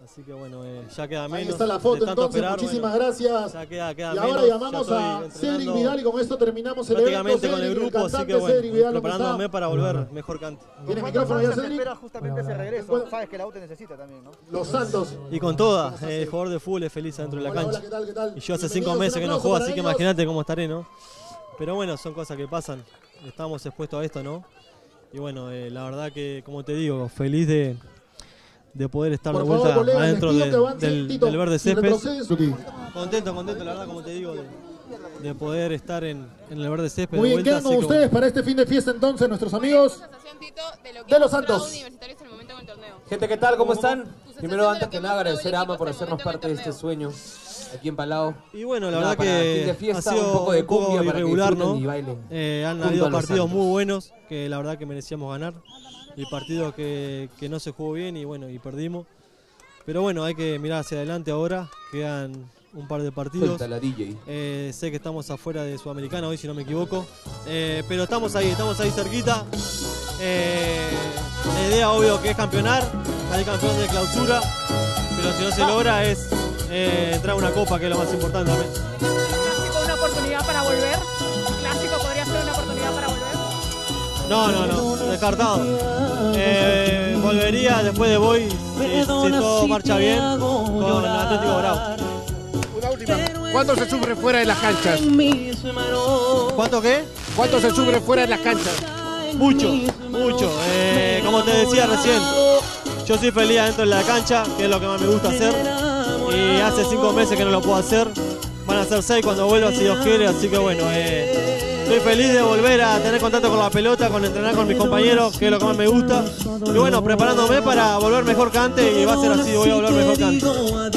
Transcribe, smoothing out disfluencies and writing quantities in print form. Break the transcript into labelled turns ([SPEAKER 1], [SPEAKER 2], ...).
[SPEAKER 1] Así que bueno, ya queda menos.
[SPEAKER 2] Ahí está la foto entonces,
[SPEAKER 1] esperar,
[SPEAKER 2] muchísimas gracias.
[SPEAKER 1] Ya queda
[SPEAKER 2] y ahora
[SPEAKER 1] menos,
[SPEAKER 2] llamamos a Cedric Vidal y con esto terminamos el evento.
[SPEAKER 1] Prácticamente con el grupo, así que bueno,
[SPEAKER 2] Vidal,
[SPEAKER 1] preparándome para volver mejor cante.
[SPEAKER 2] ¿Tienes micrófono ya, Cedric?
[SPEAKER 3] Espera justamente ese regreso. Bueno, sabes que la U te necesita también, ¿no?
[SPEAKER 2] Los Santos.
[SPEAKER 1] Y con toda, el jugador de fútbol es feliz dentro de la cancha.
[SPEAKER 2] Hola, ¿qué tal, qué tal?
[SPEAKER 1] Y yo hace 5 meses que no juego, así que imagínate cómo estaré, ¿no? Pero bueno, son cosas que pasan. Estamos expuestos a esto, ¿no? Y bueno, la verdad que, como te digo, feliz de poder estar de vuelta adentro del verde césped. Contento, la verdad, como te digo, de poder estar en el verde césped.
[SPEAKER 2] Muy bien, ¿qué con ustedes para este fin de fiesta entonces, nuestros amigos de los Santos?
[SPEAKER 4] Gente, ¿qué tal? ¿Cómo están? Primero, antes que nada, agradecer a AMA por hacernos parte de este sueño aquí en Palau.
[SPEAKER 1] Y bueno, la verdad que ha sido un poco irregular, ¿no? Han habido partidos muy buenos que la verdad que merecíamos ganar. Y partidos que no se jugó bien y bueno, y perdimos. Pero bueno, hay que mirar hacia adelante ahora. Quedan un par de partidos. Sé que estamos afuera de Sudamericana hoy, si no me equivoco. Pero estamos ahí cerquita. La idea, obvio, que es campeonar, salir campeón de clausura. Pero si no se logra es entrar a una copa, que es lo más importante también.
[SPEAKER 5] ¿Clásico una oportunidad para volver? ¿Clásico podría ser una oportunidad para volver?
[SPEAKER 1] No, descartado. Volvería después de Boy, si todo marcha bien, con el Atlético Bravo.
[SPEAKER 6] Una última. ¿Cuánto se sufre fuera de las canchas?
[SPEAKER 1] ¿Cuánto qué?
[SPEAKER 6] ¿Cuánto se sufre fuera de las canchas?
[SPEAKER 1] Mucho. Como te decía recién, yo soy feliz dentro de la cancha, que es lo que más me gusta hacer. Y hace 5 meses que no lo puedo hacer. Van a ser 6 cuando vuelva, si Dios quiere, así que bueno. Estoy feliz de volver a tener contacto con la pelota, con entrenar con mis compañeros, que es lo que más me gusta. Y bueno, preparándome para volver mejor que antes, y va a ser así, voy a volver mejor que antes.